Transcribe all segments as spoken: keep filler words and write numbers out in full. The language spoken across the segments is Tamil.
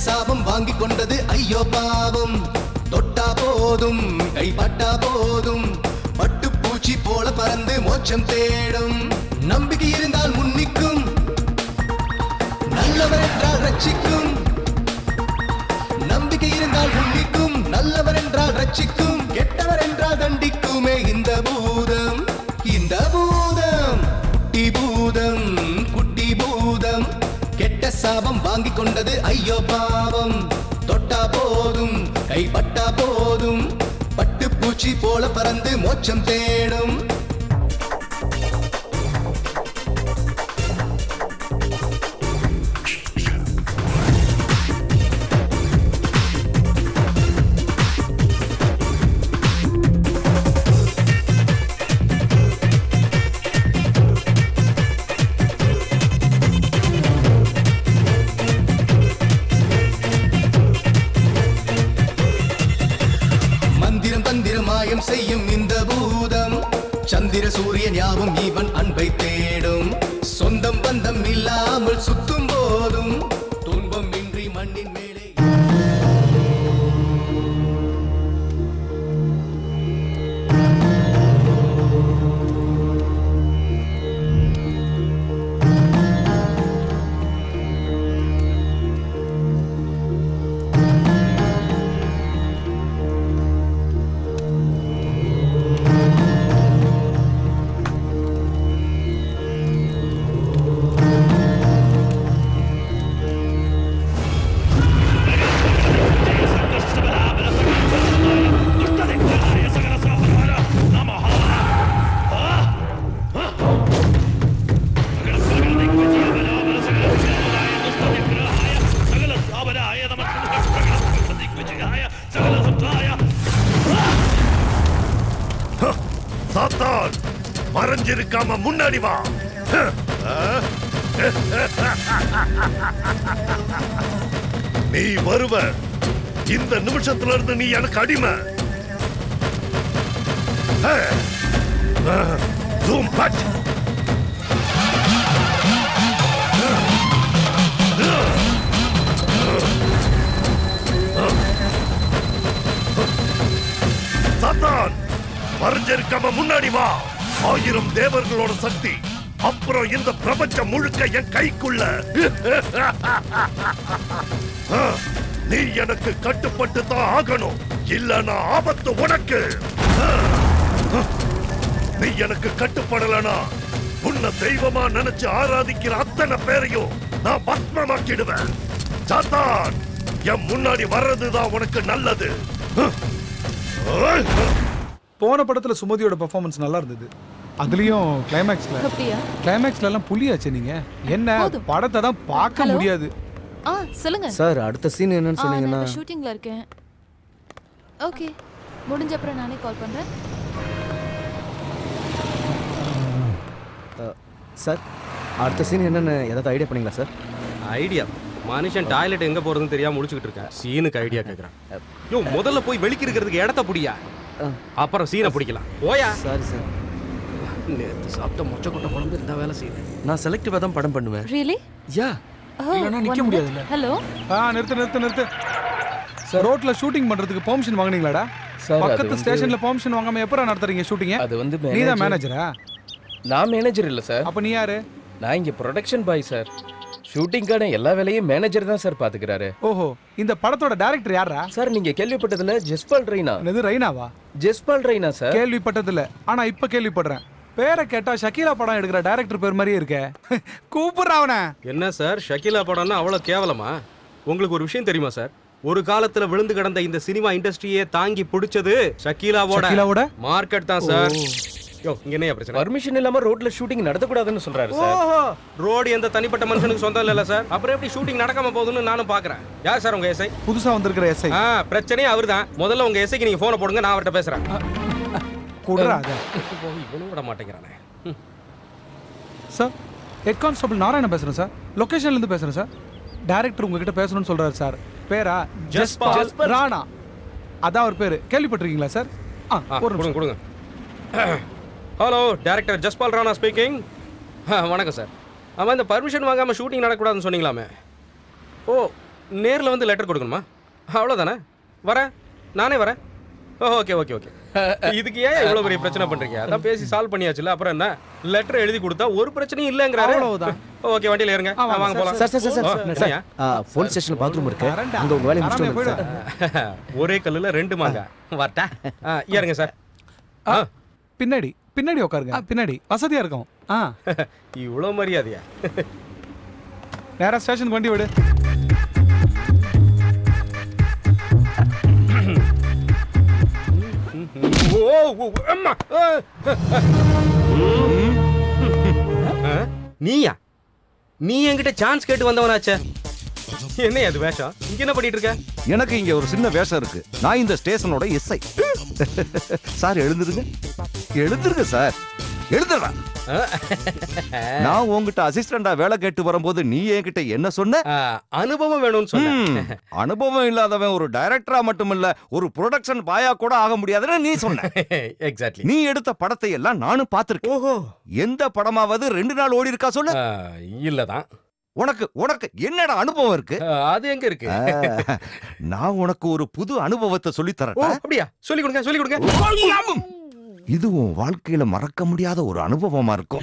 சாபம் வாங்கி கொண்டது ஐயோ பாவம். தொட்டா போதும் கைப்பட்டா போதும் பட்டு பூச்சி போல பறந்து மோட்சம் தேடும். நம்பிக்கை இருந்தால் முன்னிக்கும், நல்லவர் என்றால் ரட்சிக்கும். நம்பிக்கை இருந்தால் முன்னிக்கும், நல்லவர் என்றால் ரட்சிக்கும். கெட்டவர் என்றால் தண்டிக்குமே இந்த பூதம். இந்த பூதம் குட்டி பூதம், குட்டி பூதம். கெட்ட சாபம் வாங்கி கொண்டது ஐயோ பாவம். தொட்டா போதும் கைப்பட்டா போதும் பட்டு பூச்சி போல பறந்து மோட்சம் தேடும். செய்யும் இந்த பூதம் சந்திர சூரியன் யாவும் இவன் அன்பை தேடும். சொந்தம் பந்தம் இல்லாமல் சுத்தும் போதும் துன்பம் இன்றி மண்ணின் மேலே. மறைஞ்சிருக்காம முன்னாடி வா. நீ வருவ. இந்த நிமிஷத்துல இருந்து நீ எனக்கு அடிமை. சாத்தான், மறைஞ்சிருக்காம முன்னாடி வா. ஆயிரம் தேவர்களோட சக்தி, அப்புறம் இந்த பிரபஞ்சம் முழுக்க என் கைக்குள்ள. நீ எனக்கு கட்டுப்பட்டு தான் ஆகணும், இல்லனா ஆபத்து உனக்கு. நீ எனக்கு கட்டுப்படலனா உன்னை தெய்வமா நினைச்சு ஆராதிக்கிற அத்தனை பேரையும் நான் பத்மமாக்கிடுவேன். சாத்தான், என் முன்னாடி வர்றதுதான் உனக்கு நல்லது. போன படத்துல சுமதியோட பெர்ஃபார்மன்ஸ் நல்லா இருந்தது. அதுலயும் கிளைமேக்ஸ்ல கிளைமேக்ஸ்ல எல்லாம் புலியாச்சு. நீங்க என்ன படத்தை தான் பார்க்க முடியாது. ஆ சொல்லுங்க சார், அடுத்த சீன் என்னன்னு சொன்னீங்கன்னா? நான் ஷூட்டிங்ல இருக்கேன். ஓகே, முடிஞ்ச அப்புறம் நானே கால் பண்றேன். சார், அடுத்த சீன் என்னன்னு ஏதாவது ஐடியா பண்ணீங்களா சார்? ஐடியா? மனுஷன் டாய்லெட் எங்க போறதுன்னு தெரியாம முடிச்சுக்கிட்டு இருக்கேன். சீனுக்கு ஐடியா கேக்குறான். யோ, முதல்ல போய் வெளிக்கிறதுக்கு இடத்த புடியா, அப்புறம் சீனை பிடிக்கலாம். ஓயா. Sorry sir. நேத்து சாப்பிட்ட மொச்சக்கொட்டை குழம்பு இந்த வேலை செய்யுது. நான் செலக்டிவா தான் படம் பண்ணுவேன். ரியலி? யா. இல்லனா நிக்க முடியாதுல. ஹலோ. ஆ நிறுத்து நிறுத்து நிறுத்து. சார், ரோட்ல ஷூட்டிங் பண்றதுக்கு பெர்மிஷன் வாங்குனீங்களாடா? பக்கத்து ஸ்டேஷன்ல பெர்மிஷன் வாங்காம எப்பறா நடத்துறீங்க ஷூட்டிங்? அது வந்து நீ தான் மேனேஜரா? நான் மேனேஜர் இல்ல சார். அப்ப நீ யாரு? நான் இங்க ப்ரொடக்ஷன் பாய் சார். ஷூட்டிங்கான எல்லா வேலையும் மேனேஜர் தான் சார் பாத்துக்கிறாரு. ஓஹோ, இந்த படத்தோட டைரக்டர் யாரா சார்? நீங்க கேள்விப்பட்டதுல ஜஸ்பால் ரெய்னா. என்னது ரெய்னாவா? ஜஸ்பால் ரெய்னா சார். கேள்விப்பட்டதில்ல, ஆனா இப்ப கேள்விப்படுறேன். பேரை கேட்டா ஷக்கீலா படம் எடுக்கிற டைரக்டர் பேர் மாதிரியே இருக்கே. கூப்பிடுறாவன. என்ன சார், ஷக்கீலா படம்னா அவ்வளவு கேவலமா? உங்களுக்கு ஒரு விஷயம் தெரியுமா சார்? ஒரு காலத்துல விழுந்து கிடந்த இந்த சினிமா இண்டஸ்ட்ரியே தாங்கி பிடிச்சது ஷக்கீலாவோட மார்க்கெட் தான் சார். யோ, இங்க என்ன பிரச்சனை? பர்மிஷன் இல்லாம ரோட்ல ஷூட்டிங் நடத்த கூடாதுன்னு சொல்றாரு சார். ஓஹோ, ரோட் எந்த தனிப்பட்ட மனுஷனுக்கு சொந்தம் இல்லல சார். அப்புறம் எப்படி ஷூட்டிங் நடக்காம போகுதுன்னு நானும் பாக்குறேன். யார் சார் உங்க எஸ்ஐ? புதுசா வந்திருக்கிற எஸ்ஐ. ஆ, பிரச்சனையே அவர்தான். முதல்ல உங்க எஸ்ஐக்கு நீங்க போனை போடுங்க, நான் அவர்ட்ட பேசுறேன். குடுறா அத. போய் இவனும் விட மாட்டேங்கிறானே. சார், ஹெட் கான்ஸ்டபிள் நாராயணன் பேசுறேன் சார். லொகேஷன்ல இருந்து பேசுறேன் சார். டைரக்டர் உங்ககிட்ட பேசணும்னு சொல்றாரு சார். பேரா ஜஸ்பால் ராணா. அதான் அவர் பேரு. கேள்விப்பட்டிருக்கீங்களா சார்? ஆ, கொடுங்க கொடுங்க. Hello, director Jaspal Rana speaking. வணக்கம் சார். ஆமாம், இந்த பர்மிஷன் வாங்காமல் ஷூட்டிங் நடக்கூடாதுன்னு சொன்னீங்களாமே. ஓ, நேரில் வந்து லெட்டர் கொடுக்கணுமா? அவ்வளோதானே, வரேன், நானே வரேன். Okay okay okay. இதுக்கு ஏன் இவ்வளோ பெரிய பிரச்சனை பண்ணுறீங்க? அதான் பேசி சால்வ் பண்ணியாச்சுல, அப்புறம் என்ன? லெட்டர் எழுதி கொடுத்தா ஒரு பிரச்சனையும் இல்லைங்கிறாரு. ஓகே, வண்டியில் ஏறுங்க, வாங்க போகலாம். Sir sir sir sir police station bathroom இருக்கு, அங்கே உங்கள் வேலையை முடிச்சுட்டு சார். ஒரே கல்லில் ரெண்டு மாங்க. வரட்டா? ஏறுங்க சார். பின்னாடி பின்னாடி உட்காருங்க, பின்னாடி வசதியாக இருக்கும். ஆ இவ்வளோ மரியாதையா? நேராக ஸ்டேஷனுக்கு வண்டி விடு. நீயா? நீ என்கிட்ட சான்ஸ் கேட்டு வந்தவனாச்சே. என்ன அது வேஷம்? இங்க என்ன பண்ணிட்டு இருக்க? எனக்கு இங்க ஒரு சின்ன வேஷம் இருக்கு. நான் இந்த ஸ்டேஷனோட எஸ்ஐ. சார் எழுந்துருங்க, எழுந்துருங்க சார், எழுதுறா. நான் உங்ககிட்ட அசிஸ்டண்டா வேலை கேட்டு வரும்போது நீ என்கிட்ட என்ன சொன்ன? அனுபவம் வேணும்னு சொன்ன. அனுபவம் இல்லாதவன் ஒரு டைரக்டரா மட்டும் இல்ல, ஒரு ப்ரொடக்ஷன் பாயா கூட ஆக முடியாதுன்னு நீ சொன்ன. எக்ஸாக்ட்லி. நீ எடுத்த படத்தை எல்லாம் நானும் பார்த்திருக்கேன். ஓஹோ. எந்த படமாவது ரெண்டு நாள் ஓடி இருக்கா சொல்லு? இல்லதான். உனக்கு உனக்கு என்னடா அனுபவம் இருக்கு? அது எங்க இருக்கு? நான் உனக்கு ஒரு புது அனுபவத்தை சொல்லி தரேன். அப்படியா? சொல்லி கொடுங்க, சொல்லி கொடுங்க. இது உன் வாழ்க்கையில மறக்க முடியாத ஒரு அனுபவமா இருக்கும்.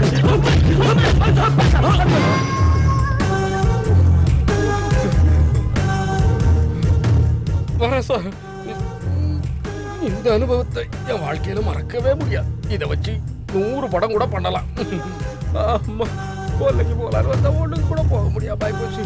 இந்த அனுபவத்தை என் வாழ்க்கையில மறக்கவே முடியாது. இதை வச்சு நூறு படம் கூட பண்ணலாம். கொல்லைக்கு போகலான்னு வந்தா ஒண்ணுக்கு கூட போக முடியாது. பாய் போச்சு.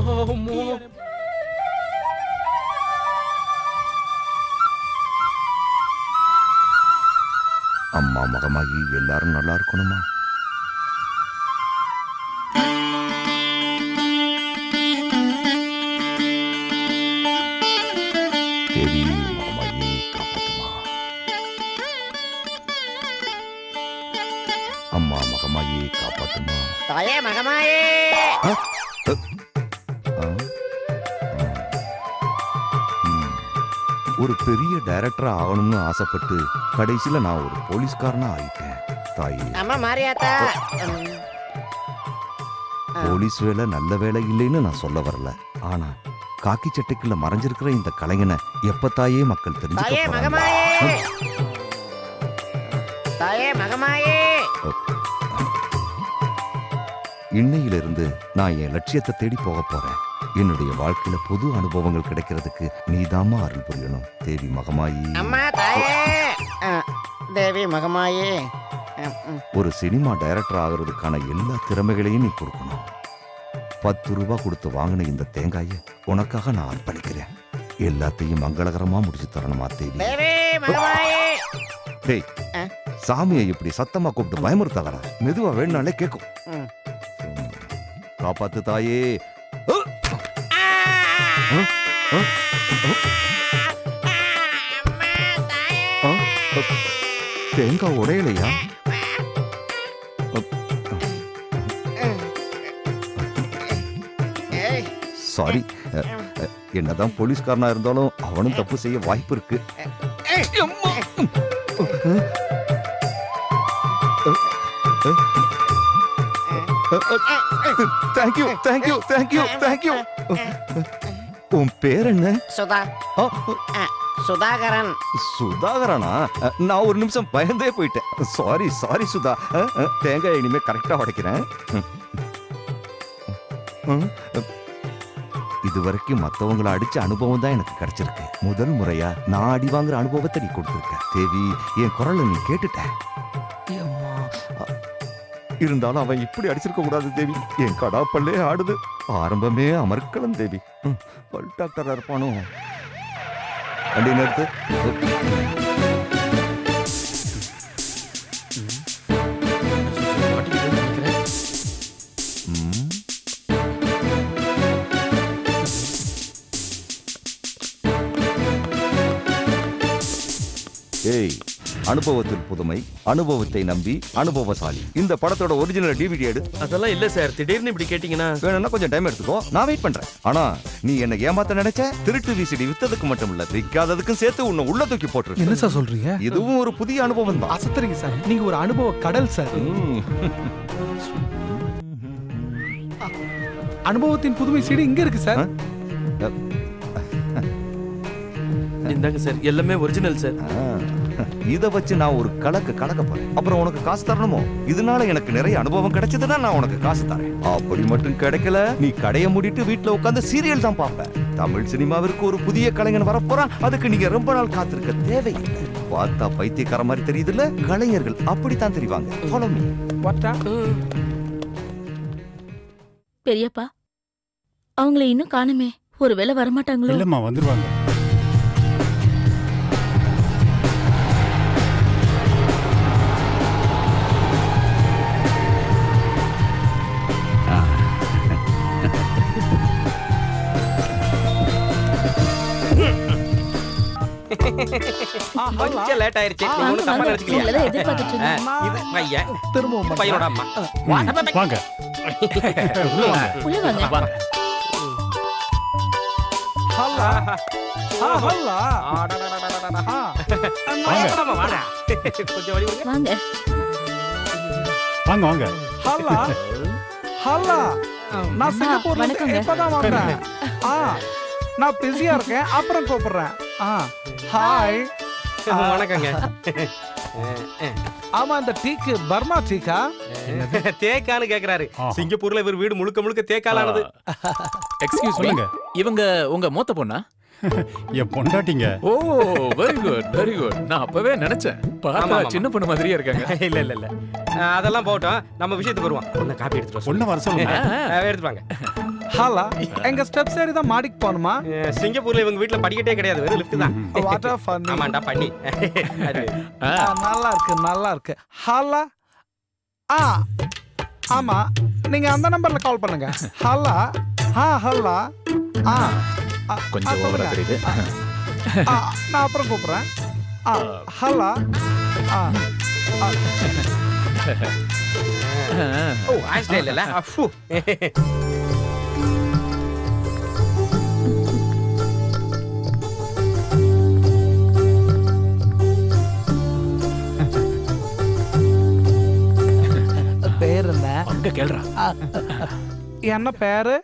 அம்மா மகமாகி எல்லாரும் நல்லா இருக்கணுமா? தேவி மகமாகி காப்பாத்துமா. அம்மா மகமாகி காப்பாத்துமா. தாயே மகமாயே. ஒரு பெரிய டைரக்டரா ஆகணும்னு ஆசைப்பட்டு கடைசியில நான் ஒரு போலீஸ்காரனா ஆயிட்டேன். தாயே அம்மா மாரியாத்தா. போலீஸ் வேலை நல்ல வேலை இல்லைன்னு நான் சொல்ல வரல. ஆனா காக்கி சட்டைக்குள்ள மறைஞ்சிருக்கிற இந்த கலைஞனை எப்ப தாயே மக்கள் தெரிஞ்சுக்க தாயே மகமாயே. தாயே மகமாயே. இன்னையிலிருந்து நான் என் லட்சியத்தை தேடி போக போறேன். என்னுடைய வாழ்க்கையில புது அனுபவங்கள் கிடைக்கிறதுக்கு நீதாமா அருள் புரியணும். தேவி மகமாயி. அம்மா தாயே. தேவி மகமாயே. ஒரு சினிமா டைரக்டர் ஆகிறதுக்கான எல்லா திறமைகளையும் நீ கொடுக்கணும். பத்து ரூபா கொடுத்து வாங்கின இந்த தேங்காயை உனக்காக நான் அர்ப்பணிக்கிறேன். எல்லாத்தையும் மங்களகரமா முடிச்சு தரணுமா தேவி? டேய், சாமியை இப்படி சத்தமா கூப்பிட்டு பயமுறுத்தாதடா. மெதுவா வேணுனாலே கேட்கும். காப்பாத்து தாயே. தேங்காய் உடையலையா? சாரி, என்னதான் போலீஸ்காரனா இருந்தாலும் அவனும் தப்பு செய்ய வாய்ப்பு இருக்கு. Thank you thank you thank you thank you. உன் பேர் என்ன? சுதா. சுதாகரன். சுதாகரனா? நான் ஒரு நிமிஷம் பயந்தே போயிட்டேன். Sorry sorry Sudha. தேங்காய் இனிமே கரெக்டா உடைக்கிறேன். இதுவரைக்கும் மத்தவங்களை அடிச்ச அனுபவம் தான் எனக்கு கிடைச்சிருக்கு. முதல் முறையா நான் அடி வாங்குற அனுபவத்தை நீ கொடுத்துருக்க தேவி. என் குரலை நீ கேட்டுட்ட. இருந்தாலும் அவன் இப்படி அடிச்சிருக்க கூடாது தேவி. என் கடாப்பல்லே ஆடுது. ஆரம்பமே அமர்க்கலாம் தேவி. பல் டாக்டரா இருப்பானோ? வண்டி நிறுத்து. ஏய், அனுபவத்தில் புதுமை, அனுபவத்தை நம்பி அனுபவசாலி. இந்த படத்தோட ஒரிஜினல் டிவிடி எடு. அதெல்லாம் இல்ல சார், திடீர்னு இப்படி கேட்டீங்கன்னா வேணும்னா கொஞ்சம் டைம் எடுத்துக்கோ, நான் வெயிட் பண்றேன். ஆனா நீ என்ன ஏமாத்த நினைச்ச? திருட்டு விசிடி வித்ததுக்கு மட்டும் இல்ல, விக்காததுக்கும் சேர்த்து உன்னை உள்ள தூக்கி போட்டு. என்ன சார் சொல்றீங்க? இதுவும் ஒரு புதிய அனுபவம் தான். அசத்துறீங்க சார், நீங்க ஒரு அனுபவ கடல் சார். அனுபவத்தின் புதுமை சீடி இங்க இருக்கு சார். இந்தாங்க சார், எல்லாமே ஒரிஜினல் சார். இத வச்சு நான் ஒரு கலக்கு கலக்க போறேன். அப்புறம் உனக்கு காசு தரணுமோ? இதனால எனக்கு நிறைய அனுபவம் கிடைச்சதுன்னா நான் உனக்கு காசு தரேன். அப்படி மட்டும் கிடைக்கல, நீ கடையை மூடிட்டு வீட்டுல உட்கார்ந்து சீரியல் தான் பார்ப்ப. தமிழ் சினிமாவிற்கு ஒரு புதிய கலைஞன் வரப்போறான். அதுக்கு நீங்க ரொம்ப நாள் காத்திருக்க தேவையில்லை. பார்த்தா பைத்தியக்கார மாதிரி தெரியுதுல்ல? கலைஞர்கள் அப்படித்தான் தெரிவாங்க. Follow me. பெரியப்பா, அவங்கள இன்னும் காணுமே. ஒருவேளை வரமாட்டாங்களோ? இல்லம்மா, வந்துருவாங்க. கொஞ்சம் லேட் ஆயிருச்சு. நீங்க ஒண்ணும் தப்பா நினைச்சுக்கலையா? இது பையன், திரும்ப பையனோட அம்மா. வாங்க உள்ள வாங்க. ஹல்லா ஹல்லா வாடா. கொஞ்சம் வழி விடுங்க. வாங்க வாங்க வாங்க. ஹல்லா ஹல்லா நான் சிங்கப்பூர்ல இருந்து இப்பதான் வந்தேன். ஆ நான் பிஸியா இருக்கேன், அப்புறம் கூப்பிடுறேன். ஆ ஹாய். வணக்கங்க. ஆமா, இந்த டீக்கு பர்மா டீக்கா? தேக்கான்னு கேக்குறாரு. சிங்கப்பூர்ல இவர் வீடு முழுக்க முழுக்க தேக்காலானது. எக்ஸ்கியூஸ் மீ, இவங்க உங்க மூத்த பொண்ணா? என் பொண்டாட்டிங்க. Oh, very good very good. நான் அப்பவே நினைச்சேன், பார்த்தா சின்ன பொண்ணு மாதிரியே இருக்காங்க. இல்ல இல்ல இல்ல, அதெல்லாம் போட்டோம், நம்ம விஷயத்துக்கு வருவோம். ஒண்ணு காப்பி எடுத்துட்டு வா. ஒண்ணு வர சொல்லுங்க. எடுத்து வாங்க. ஹலா, எங்க ஸ்டெப்ஸ் ஏறி தான் மாடிக்கு போணுமா? சிங்கப்பூர்ல இவங்க வீட்ல படிக்கட்டே கிடையாது, வெறும் லிஃப்ட் தான். What a fun. ஆமாண்டா பண்ணி. நல்லா இருக்கு நல்லா இருக்கு. ஹலா. ஆ ஆமா, நீங்க அந்த நம்பர்ல கால் பண்ணுங்க. ஹலா. ஹா ஹலா. ஆ கொஞ்சம் ஓவரா தெரியுது. நான் அப்புறம் கூப்பிடுறேன். ஹலா. ஓ, ஆஸ்டே இல்லல. அஃபு. பேர் என்ன? அங்க கேளுடா. என்ன பேரு?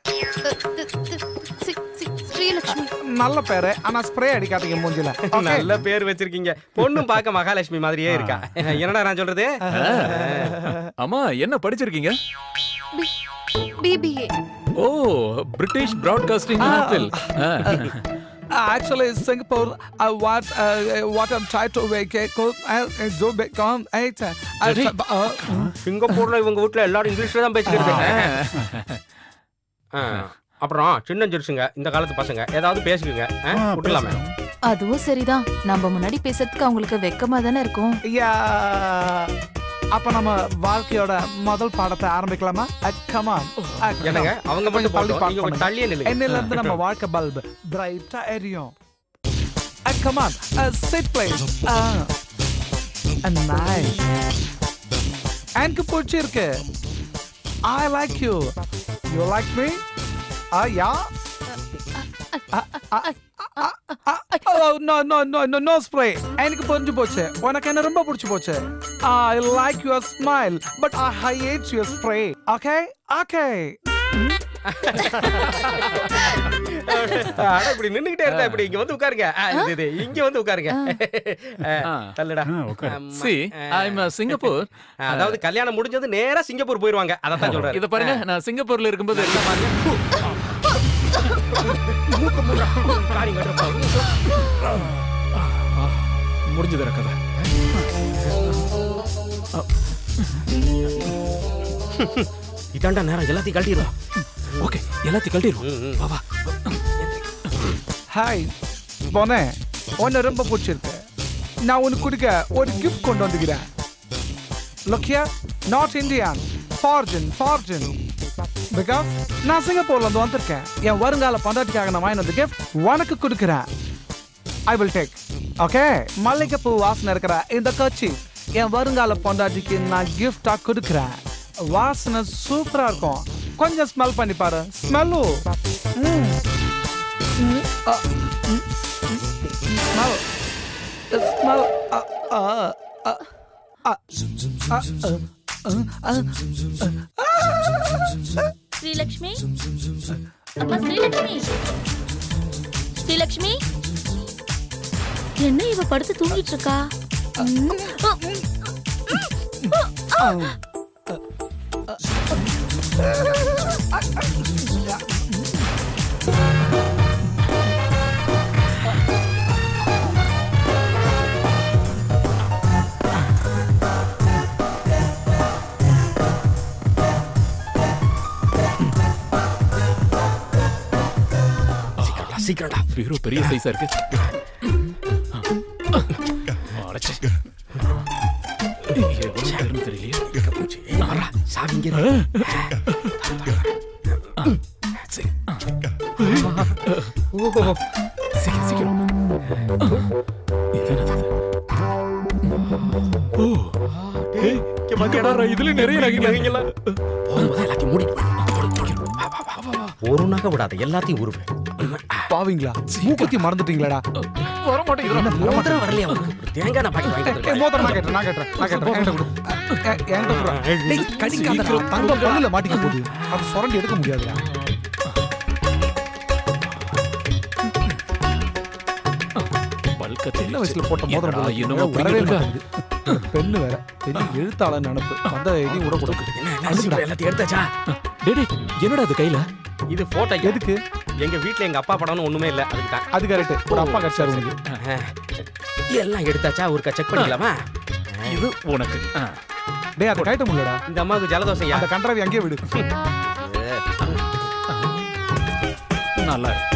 ஸ்ரீலக்ஷ்மி. நல்ல பேரு, ஆனா ஸ்ப்ரே அடிக்காதீங்க மூஞ்சில. நல்ல பேர் வச்சிருக்கீங்க. பொண்ணும் பார்க்க மகாலட்சுமி மாதிரியே இருக்கா. என்னடா நான் சொல்றது? அம்மா, என்ன படிச்சிருக்கீங்க? BBA. Oh, British Broadcasting Council. Actually, Singapore, uh, what uh, what I'm trying to make it go do become eight. சிங்கப்பூர்ல இவங்க வீட்ல எல்லாரும் இங்கிலீஷ்ல தான் பேசிட்டு இருக்காங்க. அப்புறம் சின்ன ஜெர்சுங்க, இந்த காலத்து பசங்க ஏதாவது பேசுங்க, விட்டுலாமே. அதுவும் சரிதான். நம்ம முன்னாடி பேசுறதுக்கு அவங்களுக்கு வெக்கமா தானே இருக்கும். அப்ப நம்ம வாழ்க்கையோட முதல் பாடத்தை ஆரம்பிக்கலாமா? Come on. என்னங்க அவங்க மட்டும் போடுங்க, நீங்க கொஞ்சம் தள்ளியே நில்லுங்க. என்னையில இருந்து நம்ம வாழ்க்கை பல்ப் பிரைட்டா எரியும். Come on, sit please. Nice. எனக்கு பிடிச்சிருக்கு. I like you. You like me? Ah, yeah. Oh, no, no, no, no, no spray. எனக்கு புரிஞ்சு போச்சு. உனக்கு என்ன ரொம்ப பிடிச்சு போச்சு. I like your smile, but I hate your spray. Okay? Okay. அட இப்படி நின்னுகிட்டே இருந்தா இப்படி இங்க வந்து உட்காருங்க. இது இங்க வந்து உட்காருங்க. தள்ளுடா. See, I'm a Singapore. அதாவது கல்யாணம் முடிஞ்சது நேரா சிங்கப்பூர் போயிடுவாங்க. அத தான் சொல்றாரு. இத பாருங்க, நான் சிங்கப்பூர்ல இருக்கும்போது இருக்க மாதிரி முடிஞ்சது கதை. இதாண்டா நேரம், எல்லாத்தையும் கழட்டிடுவோம். ஓகே, எல்லாத்தையும் கழட்டிடுவோம். வா வா. ஹாய் போனே, உன்னை ரொம்ப பிடிச்சிருக்கு. நான் உனக்கு கொடுக்க ஒரு கிஃப்ட் கொண்டு வந்துக்கிறேன். Look here, not Indian, foreign, foreign. Because நான் சிங்கப்பூர்ல இருந்து வந்திருக்கேன். என் வருங்கால பண்டாட்டிக்காக நான் வாங்கி வந்த கிஃப்ட் உனக்கு கொடுக்குறேன். I will take. ஓகே, மல்லிகைப்பூ வாசனை இருக்கிற இந்த கட்சி என் வருங்கால பொண்டாட்டிக்கு நான் கிஃப்டா கொடுக்குறேன். வாசனை சூப்பரா இருக்கும். கொஞ்சம் ஸ்மெல் பண்ணி பாரு. ஸ்மெல்லு ஸ்மெல் ஸ்ரீலக்ஷ்மி, அம்மா ஸ்ரீலக்ஷ்மி. ஸ்ரீலக்ஷ்மி என்ன இவ படுத்து தூங்கிட்டு இருக்கா? சீக்கிரம்டா, பீரோ பெரிய சைஸா இருக்கு. அடச்சே. எவ்வளவு நேரம் தெரியலையே. நாரா, சாவிங்க. சரி. ஓ, சீக்கிரம் சீக்கிரம். இதென்னது? ஓ, ஏய், கேமரா இதுல நிறைய நகைங்களா? போகும்போது எல்லாத்தையும் மூடி போடு. ஒரு நகை விடாத, எல்லாத்தையும் உருவு. பாவீங்களா, மூக்குத்தி மறந்துட்டீங்களாடா? வர மாட்டேங்குது. மோதிரம் வரலையா உங்களுக்கு? தேங்காய் நான் பாக்கெட் வாங்கிட்டு ஏய், மோதிரம் நான் கேட்டேன் நான் கேட்டேன் நான் கேட்டேன் என்கிட்ட கொடு. ஏய், என்கிட்ட கொடு. டேய், கடிக்காதடா, தங்க பல்லுல மாட்டிக்க போகுது. அது சுரண்டி எடுக்க முடியாதுடா. பல்கத்தை சின்ன வயசுல போட்ட மோதிரம் போல என்னமோ வரவே பிடிக்கல. மாட்டேங்குது. பெண்ணு வேற பெரிய எழுத்தாளர் நினப்பு வந்த எதையும் விட கொடுக்கு. எல்லாத்தையும் எடுத்தாச்சா? டேய் டேய், என்னடா அது கையில? இது போட்டோ. எதுக்கு? எங்க வீட்ல எங்க அப்பா படம்னு ஒண்ணுமே இல்ல, அதுக்கு தான். அது கரெக்ட். ஒரு அப்பா கிடைச்சாரு உனக்கு. எல்லாம் எடுத்தாச்சா? ஒருக்கா செக் பண்ணிக்கலாமா? இது உனக்கு. டேய், அதை கைட்ட முடியலடா. இந்த அம்மாவுக்கு ஜலதோஷம். அந்த கன்றாவி அங்கேயே விடு. நல்லா இருக்கு.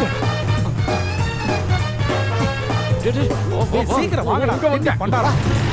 சீக்கிரம் வாங்கடா. பண்டாடா.